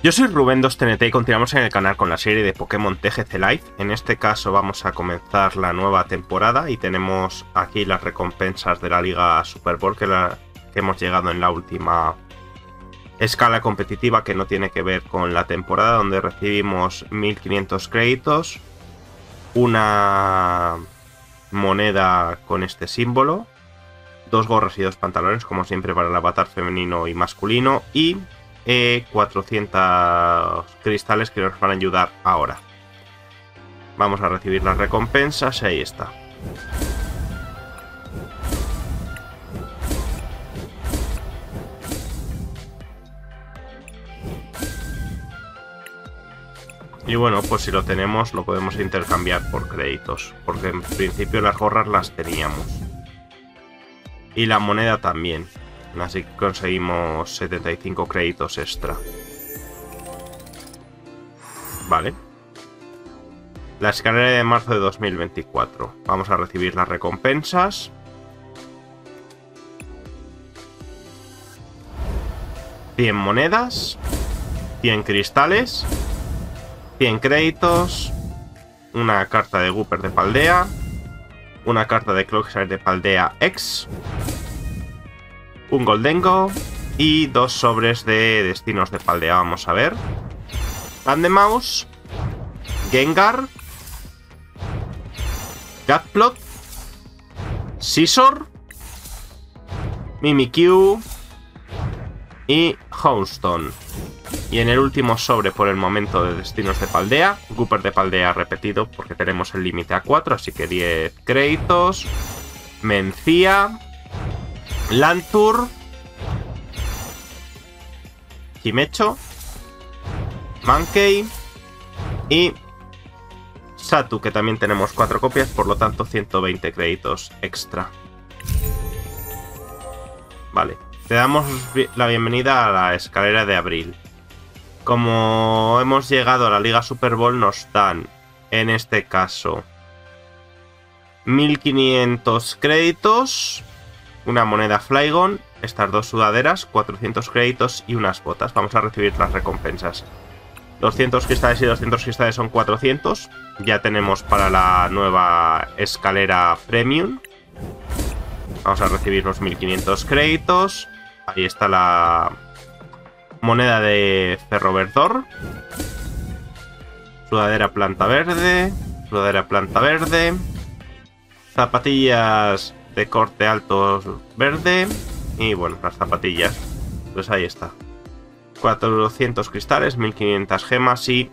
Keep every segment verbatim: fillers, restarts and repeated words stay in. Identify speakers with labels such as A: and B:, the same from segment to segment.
A: Yo soy Rubén dos T N T y continuamos en el canal con la serie de Pokémon T G C Live. En este caso vamos a comenzar la nueva temporada y tenemos aquí las recompensas de la Liga Super Bowl que, la, que hemos llegado en la última escala competitiva, que no tiene que ver con la temporada, donde recibimos mil quinientos créditos, una moneda con este símbolo, dos gorras y dos pantalones, como siempre para el avatar femenino y masculino, y eh, cuatrocientos cristales que nos van a ayudar ahora. Vamos a recibir las recompensas y ahí está. Y bueno, pues si lo tenemos lo podemos intercambiar por créditos, porque en principio las gorras las teníamos. Y la moneda también. Así que conseguimos setenta y cinco créditos extra. Vale. La escalera de marzo de dos mil veinticuatro. Vamos a recibir las recompensas. cien monedas. cien cristales. cien créditos. Una carta de Gooper de Paldea. Una carta de Clocksire de Paldea X. Un Goldengo y dos sobres de destinos de Paldea. Vamos a ver. Pandemouse, Gengar, Gatplot, Scizor, Mimikyu y Houndstone. Y en el último sobre por el momento de destinos de Paldea, Gooper de Paldea repetido porque tenemos el límite a cuatro, así que diez créditos. Mencía, Lantur, Himecho, Mankey y Satu, que también tenemos cuatro copias, por lo tanto ciento veinte créditos extra. Vale, te damos la bienvenida a la escalera de abril. Como hemos llegado a la Liga Super Bowl, nos dan, en este caso, mil quinientos créditos, una moneda Flygon, estas dos sudaderas, cuatrocientos créditos y unas botas. Vamos a recibir las recompensas. doscientos cristales y doscientos cristales son cuatrocientos. Ya tenemos para la nueva escalera Premium. Vamos a recibir los mil quinientos créditos. Ahí está la moneda de Ferrovertor. Sudadera planta verde. Sudadera planta verde. Zapatillas de corte alto verde. Y bueno, las zapatillas. Pues ahí está. cuatrocientos cristales, mil quinientas gemas y...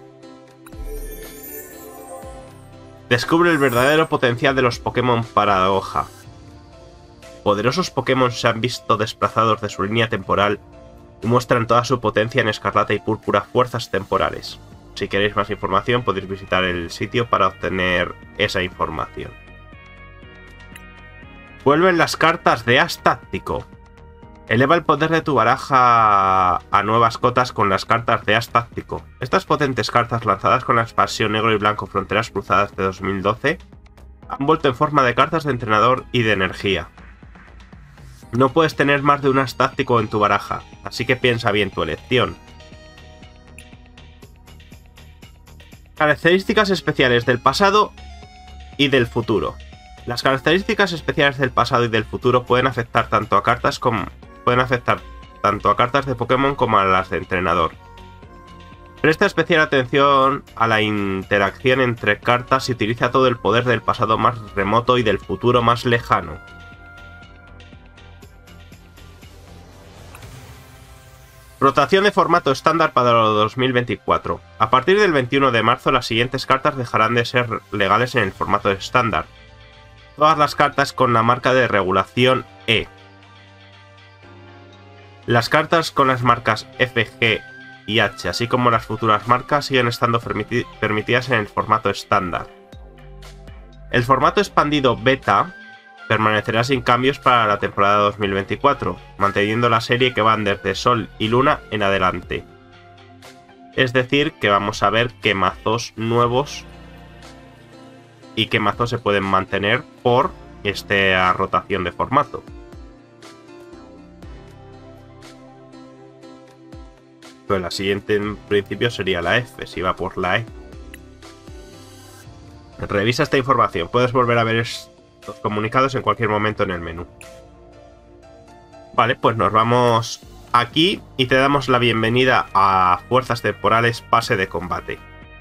A: Descubre el verdadero potencial de los Pokémon Paradoja. Poderosos Pokémon se han visto desplazados de su línea temporal y muestran toda su potencia en Escarlata y Púrpura Fuerzas Temporales. Si queréis más información podéis visitar el sitio para obtener esa información. Vuelven las cartas de As Táctico. Eleva el poder de tu baraja a nuevas cotas con las cartas de As Táctico. Estas potentes cartas, lanzadas con la expansión Negro y Blanco Fronteras Cruzadas de dos mil doce, han vuelto en forma de cartas de entrenador y de energía. No puedes tener más de un As Táctico en tu baraja, así que piensa bien tu elección. Características especiales del pasado y del futuro. Las características especiales del pasado y del futuro pueden afectar tanto a cartas como pueden afectar tanto a cartas de Pokémon como a las de entrenador. Presta especial atención a la interacción entre cartas y utiliza todo el poder del pasado más remoto y del futuro más lejano. Rotación de formato estándar para dos mil veinticuatro. A partir del veintiuno de marzo las siguientes cartas dejarán de ser legales en el formato estándar. Todas las cartas con la marca de regulación E. Las cartas con las marcas F, G y H, así como las futuras marcas, siguen estando permiti- permitidas en el formato estándar. El formato expandido beta permanecerá sin cambios para la temporada dos mil veinticuatro, manteniendo la serie que van desde Sol y Luna en adelante. Es decir, que vamos a ver qué mazos nuevos y qué mazos se pueden mantener por esta rotación de formato. Pero la siguiente en principio sería la F, si va por la E. Revisa esta información. Puedes volver a ver estos comunicados en cualquier momento en el menú. Vale, pues nos vamos aquí y te damos la bienvenida a Fuerzas Temporales Pase de Combate.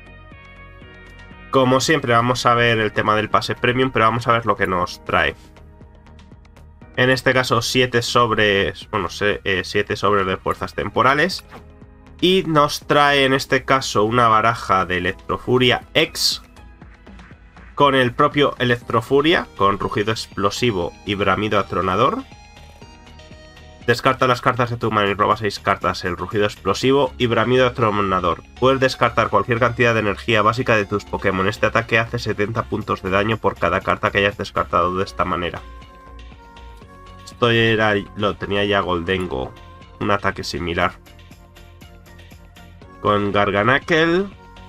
A: Como siempre vamos a ver el tema del pase premium, pero vamos a ver lo que nos trae. En este caso siete sobres, bueno, siete sobres de fuerzas temporales. Y nos trae en este caso una baraja de Electrofuria X con el propio Electrofuria, con rugido explosivo y bramido atronador. Descarta las cartas de tu mano y roba seis cartas, el rugido explosivo y bramido atronador. Puedes descartar cualquier cantidad de energía básica de tus Pokémon. Este ataque hace setenta puntos de daño por cada carta que hayas descartado de esta manera. Esto era, lo tenía ya Goldengo, un ataque similar. Con Garganacle,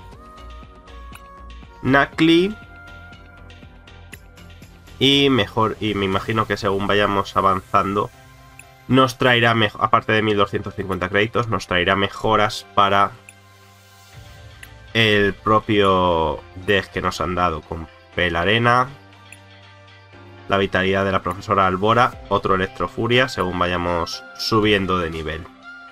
A: Nacli y mejor, y me imagino que según vayamos avanzando nos traerá, aparte de mil doscientos cincuenta créditos, nos traerá mejoras para el propio deck que nos han dado, con Pelarena, la vitalidad de la profesora Albora, otro Electrofuria según vayamos subiendo de nivel.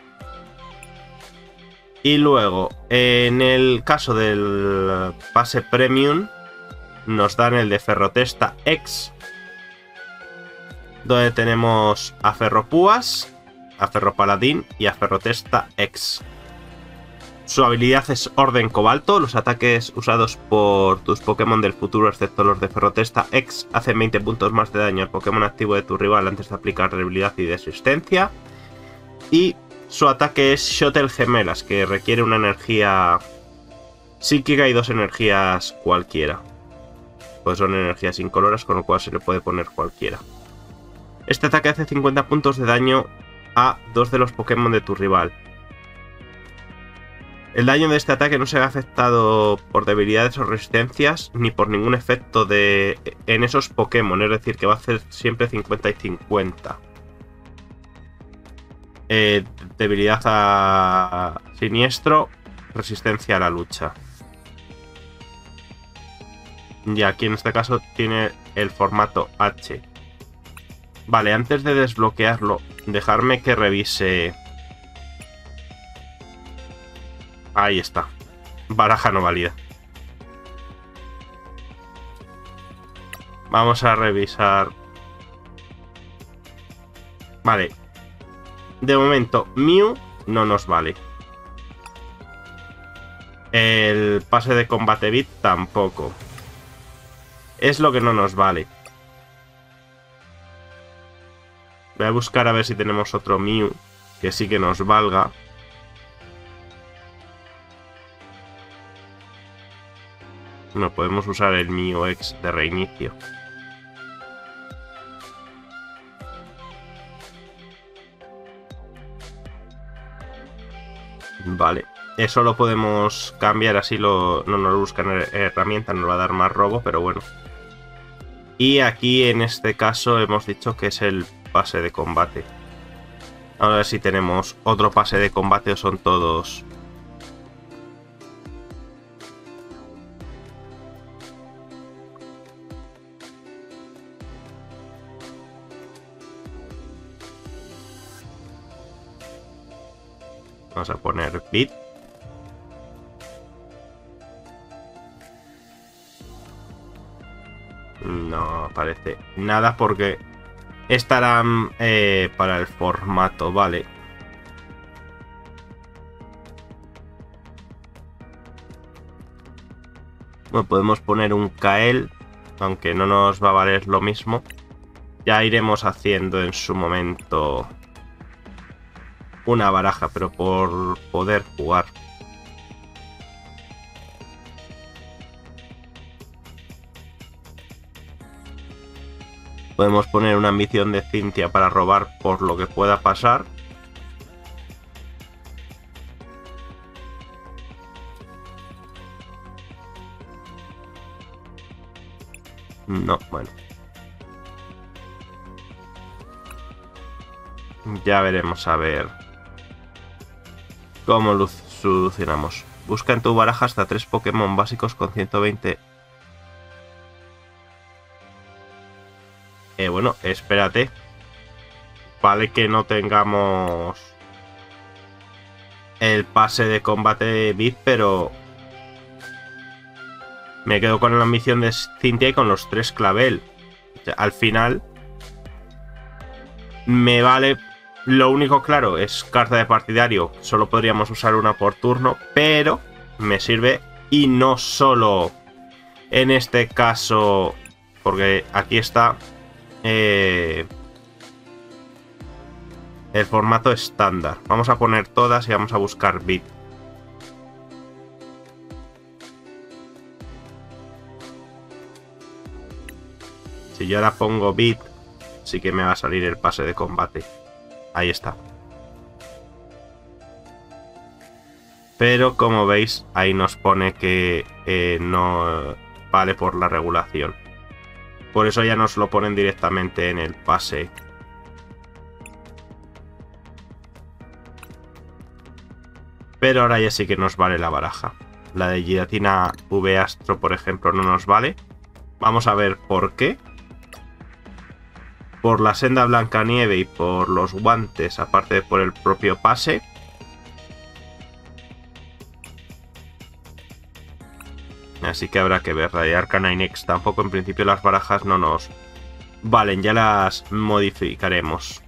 A: Y luego, en el caso del pase premium, nos dan el de Ferrotesta X, donde tenemos a Ferropúas, a Ferropaladín y a Ferrotesta X. Su habilidad es Orden Cobalto. Los ataques usados por tus Pokémon del futuro, excepto los de Ferrotesta X, hacen veinte puntos más de daño al Pokémon activo de tu rival antes de aplicar debilidad y resistencia. Y su ataque es Shuttle Gemelas, que requiere una energía psíquica y dos energías cualquiera. Pues son energías incoloras, con lo cual se le puede poner cualquiera. Este ataque hace cincuenta puntos de daño a dos de los Pokémon de tu rival. El daño de este ataque no se ve afectado por debilidades o resistencias ni por ningún efecto de en esos Pokémon, es decir, que va a hacer siempre cincuenta y cincuenta. Eh, debilidad a siniestro, resistencia a la lucha. Y aquí en este caso tiene el formato H. Vale, antes de desbloquearlo, dejarme que revise. Ahí está. Baraja no válida. Vamos a revisar. Vale. De momento, Mew no nos vale. El pase de combate bit tampoco. Es lo que no nos vale. Voy a buscar a ver si tenemos otro Mew que sí que nos valga. No podemos usar el Mew X de reinicio. Vale. Eso lo podemos cambiar, así lo, no nos buscan herramienta, nos va a dar más robo, pero bueno. Y aquí en este caso hemos dicho que es el pase de combate. A ver si tenemos otro pase de combate o son todos. Vamos a poner bit. No aparece nada porque estarán eh, para el formato, vale. Bueno, podemos poner un Kael, aunque no nos va a valer lo mismo. Ya iremos haciendo en su momento una baraja, pero por poder jugar. Podemos poner una ambición de Cynthia para robar por lo que pueda pasar. No, bueno. Ya veremos a ver ¿Cómo lo solucionamos? Busca en tu baraja hasta tres Pokémon básicos con ciento veinte. Eh, bueno, espérate. Vale que no tengamos el pase de combate V I P, pero me quedo con la misión de Cynthia y con los tres clavel. O sea, al final me vale. Lo único claro es carta de partidario. Solo podríamos usar una por turno, pero me sirve. Y no solo en este caso, porque aquí está eh, el formato estándar. Vamos a poner todas y vamos a buscar bit. Si yo ahora pongo bit, sí que me va a salir el pase de combate. Ahí está. Pero como veis, ahí nos pone que eh, no vale por la regulación. Por eso ya nos lo ponen directamente en el pase. Pero ahora ya sí que nos vale la baraja. La de Giratina V Astro, por ejemplo, no nos vale. Vamos a ver por qué. Por la senda Blancanieve y por los guantes, aparte de por el propio pase. Así que habrá que ver. La de Arcanine X tampoco, en principio las barajas no nos valen. Ya las modificaremos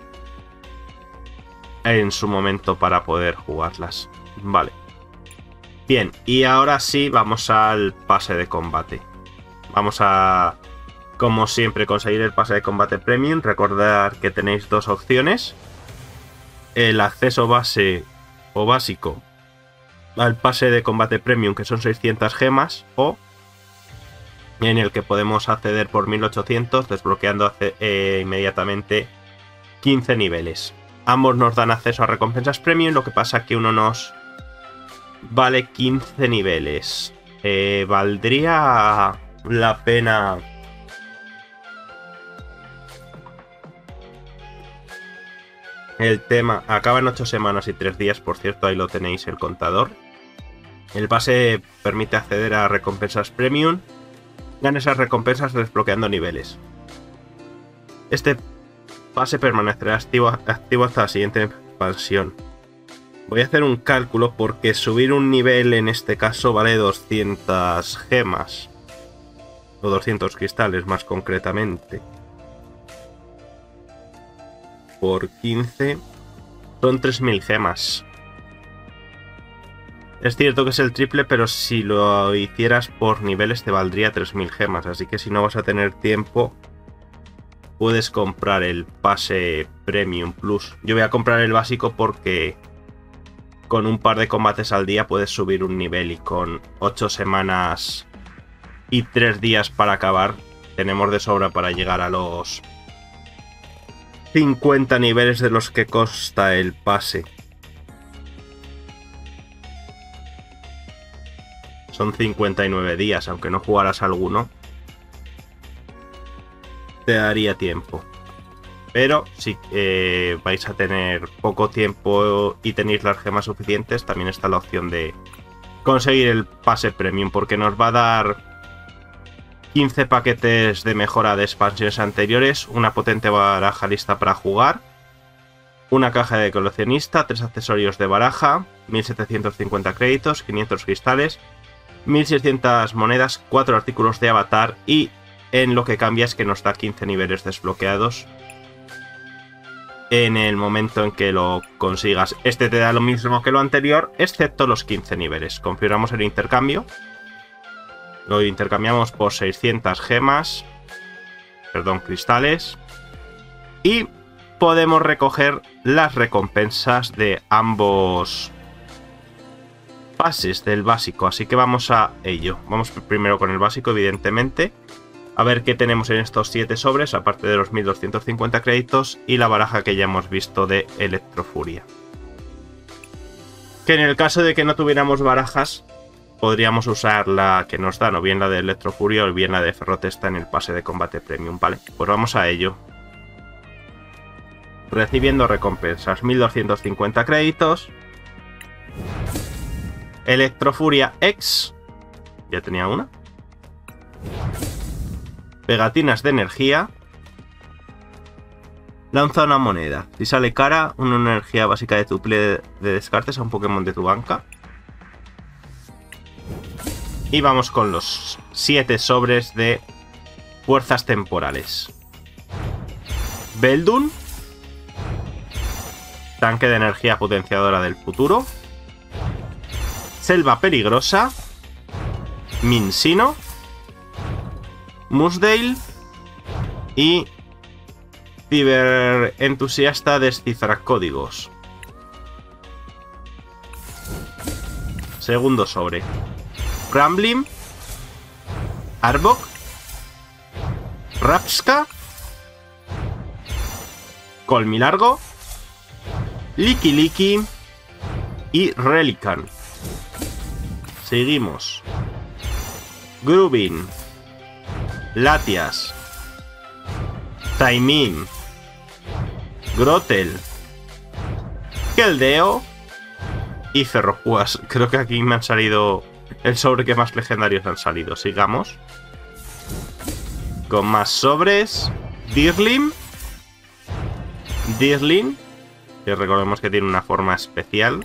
A: en su momento para poder jugarlas. Vale. Bien, y ahora sí vamos al pase de combate. Vamos a, como siempre, conseguir el pase de combate premium. Recordad que tenéis dos opciones: el acceso base o básico al pase de combate premium, que son seiscientas gemas, o en el que podemos acceder por mil ochocientos, desbloqueando eh, inmediatamente quince niveles. Ambos nos dan acceso a recompensas premium, lo que pasa que uno nos vale quince niveles. Eh, ¿Valdría la pena el tema? Acaba en ocho semanas y tres días, por cierto, ahí lo tenéis el contador. El pase permite acceder a recompensas premium. Gana esas recompensas desbloqueando niveles. Este pase permanecerá activo, activo hasta la siguiente expansión. Voy a hacer un cálculo porque subir un nivel en este caso vale doscientas gemas. O doscientos cristales más concretamente. Por quince son tres mil gemas. Es cierto que es el triple, pero si lo hicieras por niveles te valdría tres mil gemas. Así que si no vas a tener tiempo, puedes comprar el pase Premium Plus. Yo voy a comprar el básico porque con un par de combates al día puedes subir un nivel, y con ocho semanas y tres días para acabar tenemos de sobra para llegar a los cincuenta niveles de los que consta el pase. Son cincuenta y nueve días, aunque no jugaras alguno, te daría tiempo. Pero si eh, vais a tener poco tiempo y tenéis las gemas suficientes, también está la opción de conseguir el pase premium, porque nos va a dar quince paquetes de mejora de expansiones anteriores, una potente baraja lista para jugar, una caja de coleccionista, tres accesorios de baraja, mil setecientos cincuenta créditos, quinientos cristales, mil seiscientas monedas, cuatro artículos de avatar, y en lo que cambia es que nos da quince niveles desbloqueados en el momento en que lo consigas. Este te da lo mismo que lo anterior, excepto los quince niveles. Configuramos el intercambio. Lo intercambiamos por seiscientas gemas. Perdón, cristales. Y podemos recoger las recompensas de ambos pases del básico. Así que vamos a ello. Vamos primero con el básico, evidentemente. A ver qué tenemos en estos siete sobres, aparte de los mil doscientos cincuenta créditos y la baraja que ya hemos visto de Electrofuria. Que en el caso de que no tuviéramos barajas, podríamos usar la que nos dan, o bien la de Electrofuria o bien la de Ferrotesta en el pase de combate premium. Vale, pues vamos a ello. Recibiendo recompensas, mil doscientos cincuenta créditos. Electrofuria X. Ya tenía una. Pegatinas de energía. Lanza una moneda. Si sale cara, una energía básica de tu play de, de descartes a un Pokémon de tu banca. Y vamos con los siete sobres de fuerzas temporales. Beldun. Tanque de energía potenciadora del futuro. Selva peligrosa. Minsino. Musdale. Y ciberentusiasta descifra códigos. Segundo sobre. Ramblim. Arbok. Rapska. Colmilargo. Liki Liki. Y Relican. Seguimos. Grubin. Latias. Taimin. Grotel. Keldeo. Y Ferropuas. Creo que aquí me han salido el sobre que más legendarios han salido. Sigamos. Con más sobres. Dirlim. Dirlin. Que recordemos que tiene una forma especial.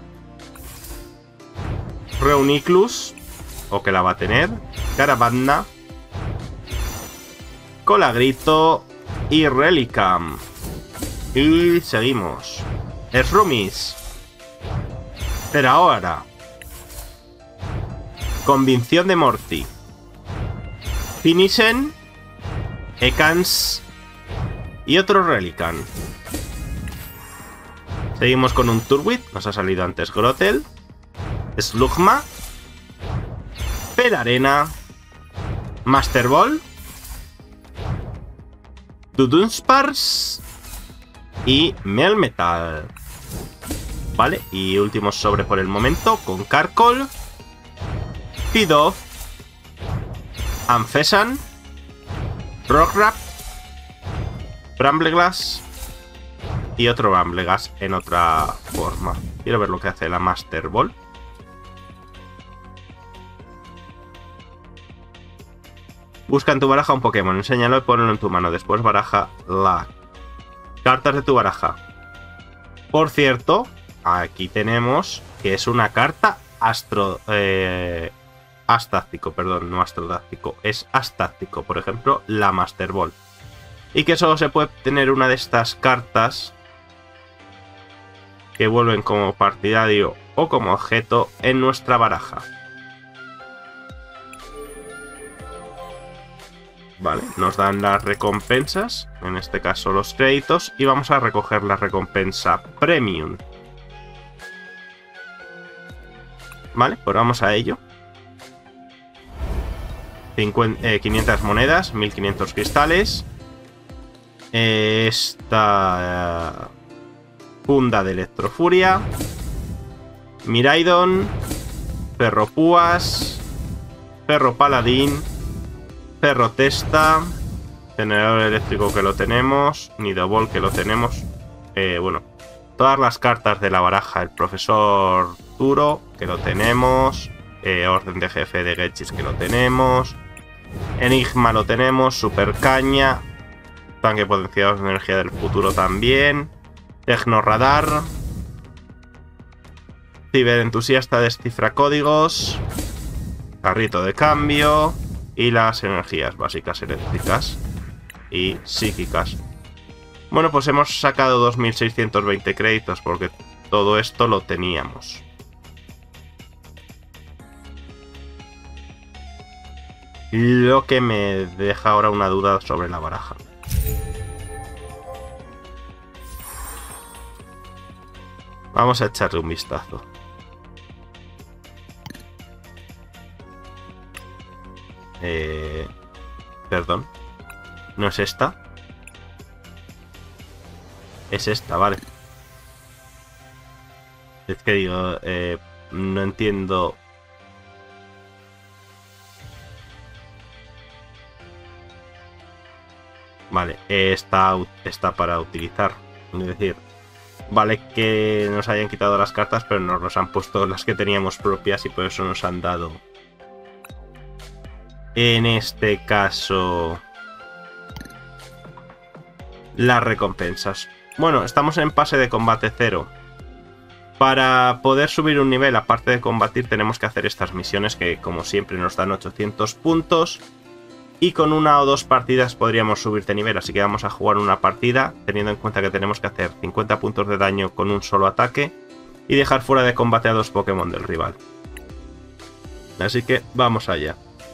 A: Reuniclus. O que la va a tener. Caravana. Colagrito. Y Relicam. Y seguimos. Srumis. Pero ahora. Convicción de Morty. Finishen. Ekans. Y otro Relican. Seguimos con un Turwit. Nos ha salido antes Grotel. Slugma. Pelarena. Master Ball. Dudunsparce. Y Melmetal. Vale, y último sobre por el momento. Con Carkol. Pidove. Amphesan. Rockrap. Brambleglass. Y otro Brambleglass en otra forma. Quiero ver lo que hace la Master Ball. Busca en tu baraja un Pokémon, enséñalo y ponlo en tu mano. Después baraja la cartas de tu baraja. Por cierto, aquí tenemos que es una carta astro... Eh, astáctico, perdón, no astrodáctico. Es astáctico, por ejemplo, la Master Ball. Y que solo se puede tener una de estas cartas que vuelven como partidario o como objeto en nuestra baraja. Vale, nos dan las recompensas, en este caso los créditos, y vamos a recoger la recompensa Premium. Vale, pues vamos a ello. cincuenta, eh, quinientas monedas, mil quinientos cristales. Eh, esta eh, funda de Electrofuria. Miraidon. Ferropúas. Ferro Paladín. Ferrotesta. Generador eléctrico que lo tenemos. Nidoball que lo tenemos. Eh, bueno, todas las cartas de la baraja. El profesor Turo que lo tenemos. Eh, orden de jefe de Getchis que lo tenemos. Enigma lo tenemos. Super Caña. Tanque potenciador de energía del futuro también. Tecnoradar. Ciberentusiasta descifra códigos. Carrito de cambio. Y las energías básicas eléctricas y psíquicas. Bueno, pues hemos sacado dos mil seiscientos veinte créditos porque todo esto lo teníamos. Lo que me deja ahora una duda sobre la baraja. Vamos a echarle un vistazo. Eh, perdón. ¿No es esta? Es esta, vale. Es que digo, eh, no entiendo. Vale, está, está para utilizar. Es decir, Vale que nos hayan quitado las cartas, pero nos los han puesto las que teníamos propias y por eso nos han dado. En este caso, las recompensas. Bueno, estamos en pase de combate cero. Para poder subir un nivel, aparte de combatir, tenemos que hacer estas misiones que, como siempre, nos dan ochocientos puntos. Y con una o dos partidas podríamos subir de nivel, así que vamos a jugar una partida, teniendo en cuenta que tenemos que hacer cincuenta puntos de daño con un solo ataque y dejar fuera de combate a dos Pokémon del rival. Así que vamos allá.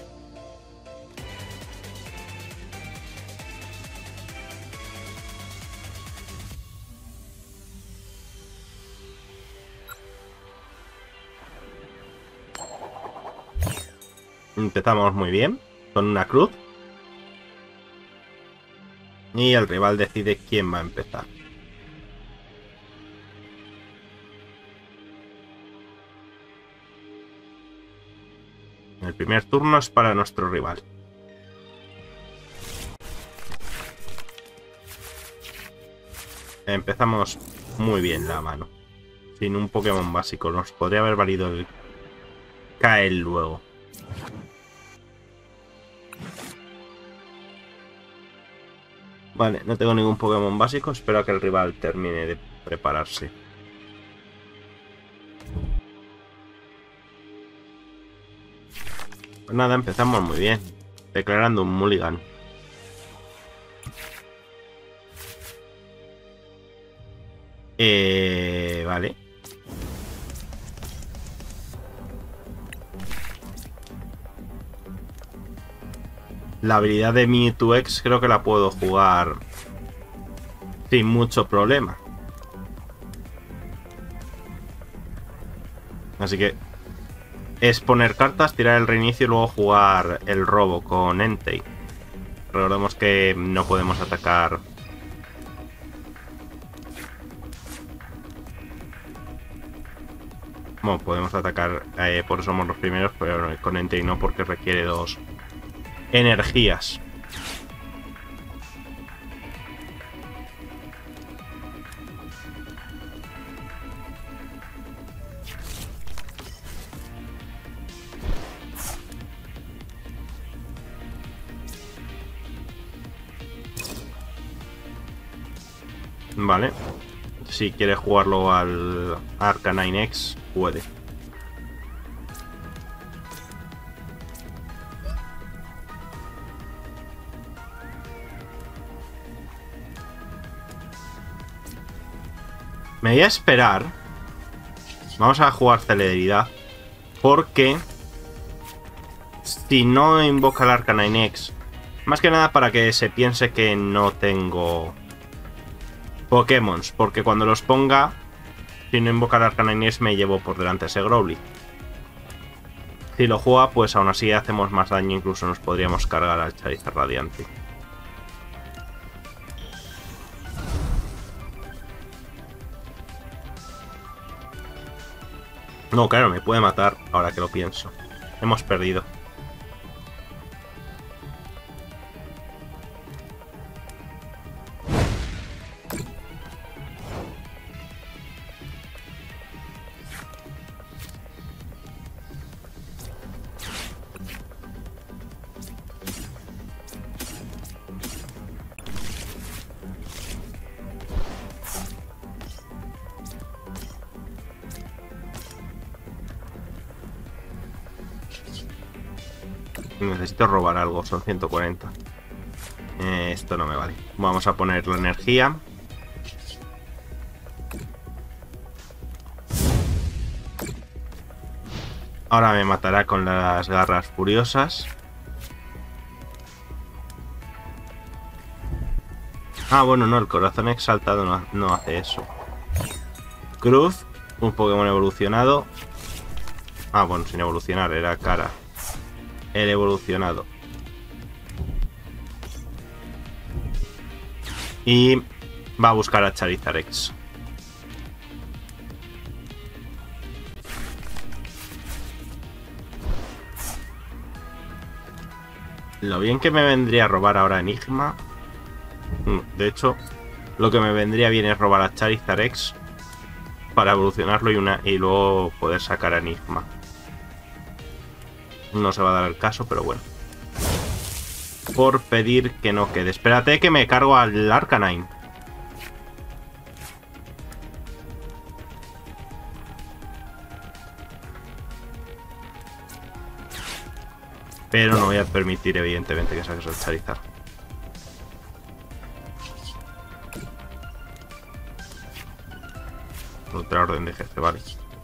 A: Empezamos muy bien, con una cruz. Y el rival decide quién va a empezar. El primer turno es para nuestro rival. Empezamos muy bien la mano. Sin un Pokémon básico. Nos podría haber valido el Kael luego. Vale, no tengo ningún Pokémon básico. Espero a que el rival termine de prepararse. Pues nada, empezamos muy bien. Declarando un mulligan. Eh, vale. La habilidad de Mewtwo X creo que la puedo jugar sin mucho problema. Así que es poner cartas, tirar el reinicio y luego jugar el robo con Entei. Recordemos que no podemos atacar. Bueno, podemos atacar, eh, por eso somos los primeros, pero con Entei no, porque requiere dos energías. Vale. Si quiere jugarlo al Arcanine X, puede. Me voy a esperar. Vamos a jugar celeridad. Porque si no invoca el Arcanine X, más que nada para que se piense que no tengo Pokémon, porque cuando los ponga, si no invoca el Arcanine X, me llevo por delante ese Growly. Si lo juega, pues aún así hacemos más daño, incluso nos podríamos cargar al Charizard Radiante. No, claro, me puede matar ahora que lo pienso. Hemos perdido. Necesito robar algo, son ciento cuarenta. Eh, esto no me vale. Vamos a poner la energía. Ahora me matará con las garras furiosas. Ah, bueno, no, el corazón exaltado no, no hace eso. Cruz, un Pokémon evolucionado. Ah, bueno, sin evolucionar, era cara. El evolucionado. Y va a buscar a Charizard X. Lo bien que me vendría a robar ahora Enigma. De hecho, lo que me vendría bien es robar a Charizard X para evolucionarlo y, una, y luego poder sacar a Enigma. No se va a dar el caso, pero bueno. Por pedir que no quede. Espérate que me cargo al Arcanine. Pero no voy a permitir, evidentemente, que saques el Charizard. Otra orden de jefe, vale.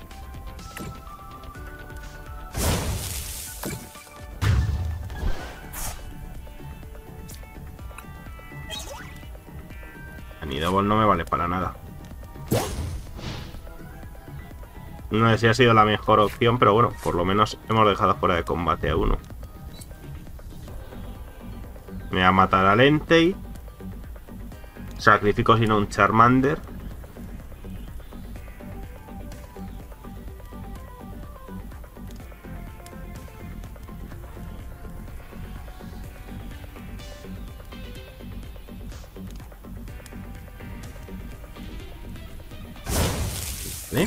A: Nidobolt no me vale para nada. No sé si ha sido la mejor opción, pero bueno, por lo menos hemos dejado fuera de combate a uno. Me va a matar al Entei. Sacrifico sino un Charmander. ¿Eh?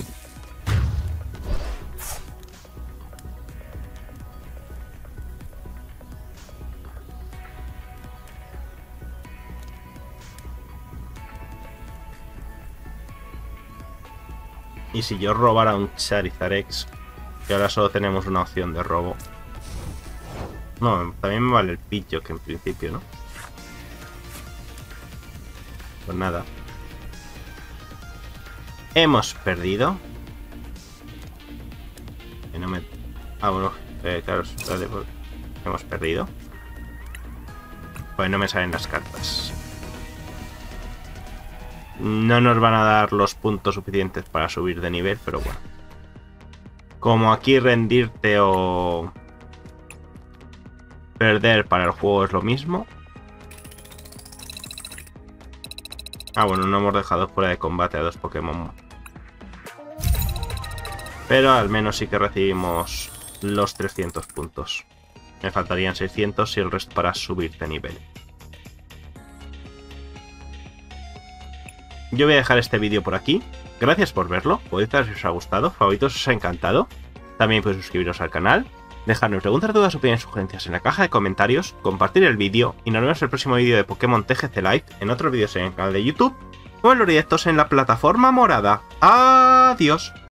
A: Y si yo robara un Charizard X, que ahora solo tenemos una opción de robo. No, también me vale el pillo, que en principio, ¿no? Pues nada. Hemos perdido. Que no me... Ah, bueno, eh, claro, vale, pues hemos perdido. Pues no me salen las cartas. No nos van a dar los puntos suficientes para subir de nivel, pero bueno. Como aquí rendirte o perder para el juego es lo mismo. Ah, bueno, no hemos dejado fuera de combate a dos Pokémon. Pero al menos sí que recibimos los trescientos puntos. Me faltarían seiscientos y el resto para subir de nivel. Yo voy a dejar este vídeo por aquí. Gracias por verlo. Podéis dar si os ha gustado. Favoritos si os ha encantado. También podéis suscribiros al canal. Dejadnos preguntas, dudas, opiniones, sugerencias en la caja de comentarios. Compartir el vídeo. Y nos vemos en el próximo vídeo de Pokémon T G C Live. En otros vídeos en el canal de YouTube. O en los directos en la plataforma morada. Adiós.